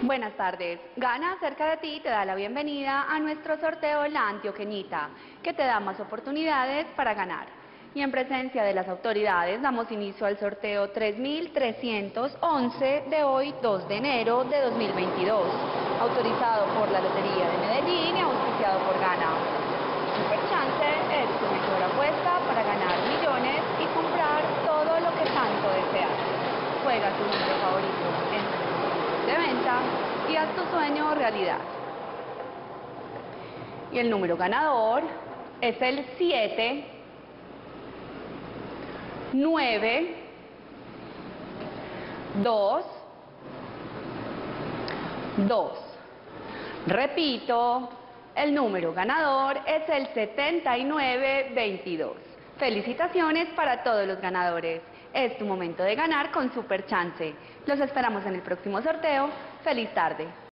Buenas tardes. Gana cerca de ti te da la bienvenida a nuestro sorteo La Antioqueñita, que te da más oportunidades para ganar. Y en presencia de las autoridades damos inicio al sorteo 3311 de hoy, 2 de enero de 2022, autorizado por la Lotería de Medellín y auspiciado por Gana. Superchance es tu mejor apuesta para ganar millones y comprar todo lo que tanto deseas. Juega tu número favorito en de venta y haz tu sueño realidad. Y el número ganador es el 7, 9, 2, 2. Repito, el número ganador es el 7922. Felicitaciones para todos los ganadores. Es tu momento de ganar con Superchance. Los esperamos en el próximo sorteo. ¡Feliz tarde!